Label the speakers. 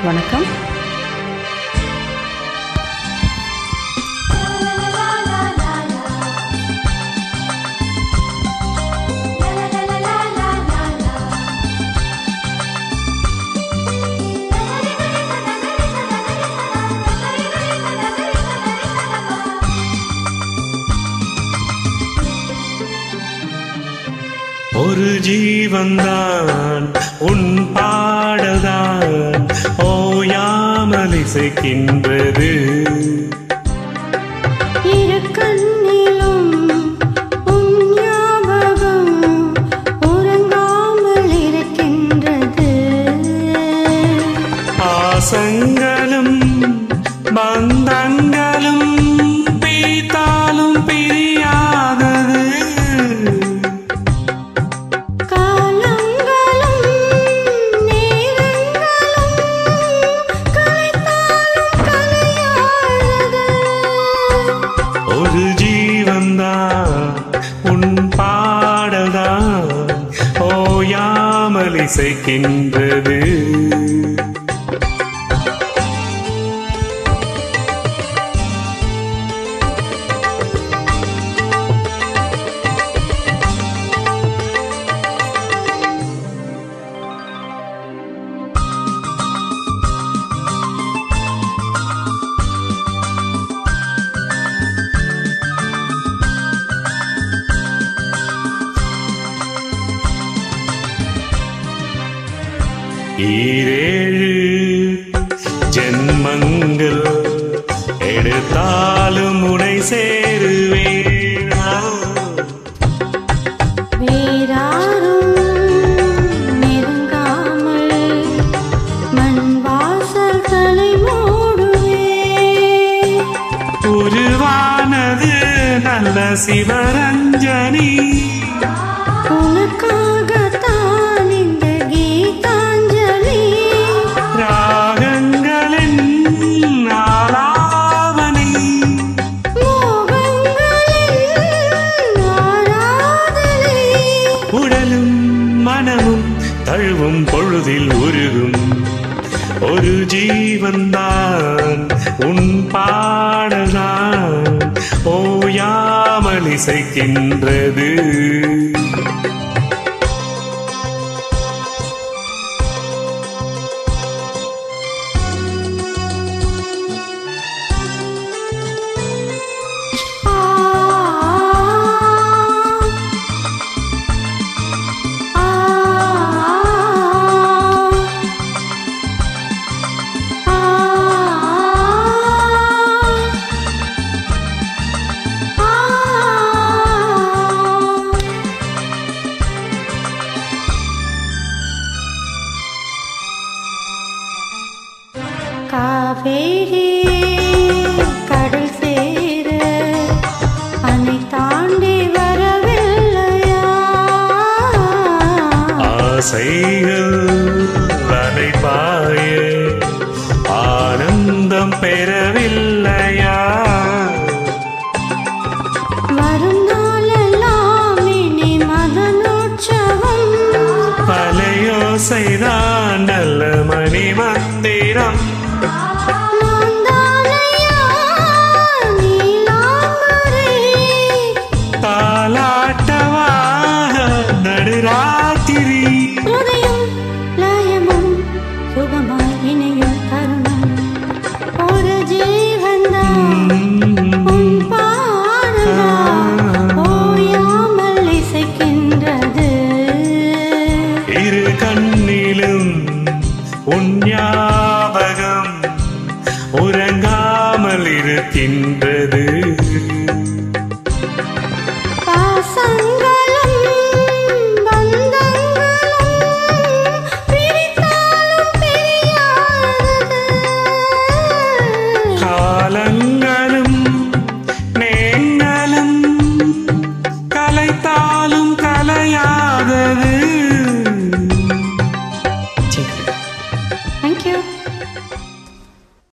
Speaker 1: வணக்கம்.
Speaker 2: ஒரு ஜீவன்தான் உன் பாடல்தான் ஓயாமல் இசைக்கின்றது.
Speaker 3: இரு கண்ணிலும் உன் ஞாபகம் உறங்காமல் இருக்கின்றது.
Speaker 2: பாசங்களும் பந்தங்களும் பீத்தாலும் பிரியாதது. ஒரு ஜீவன்தான் உன் பாடல்தான் ஓயாமல் இசைக்கின்றது. ஈரேழு ஜென்மங்கள் எடுத்தாலும் உனை சேருவேன்.
Speaker 3: வேறாரும் நெருங்காமல் மண் வாசல்களை மூடுவே.
Speaker 2: உருவானது நல்ல சிவரஞ்சனி.
Speaker 3: உனக்காகத்தான் இந்த கீதாஞ்சலி.
Speaker 2: ராகங்களின் ஆலாவணி.
Speaker 3: மோகங்களின் ஆராதனை.
Speaker 2: உடலும் மனமும் தழுவும் பொழுதில் உருகும். ஒரு ஜீவன்தான் உன் பாடல்தான் ஓயாமல் இசைக்கின்றது.
Speaker 3: காவேரி கடல் சேர அணை தாண்டி வரவில்லையா?
Speaker 2: ஆசைகள் வலைபாய ஆனந்தம் பெறவில்லையா?
Speaker 3: வரும் நாளெல்லாம் இனி மதனோற்சவம்.
Speaker 2: பலையோசைதான் நல்ல மணி மந்திரம். தாலாட்டவா நடுராத்திரி.
Speaker 3: உதயம் லயமும் சுகமாய் இணையும் தருணம். ஒரு ஜீவன்தான் உன் பாடல்தான் ஓயாமல் இசைக்கின்றது.
Speaker 2: இரு கண்ணிலும் உன்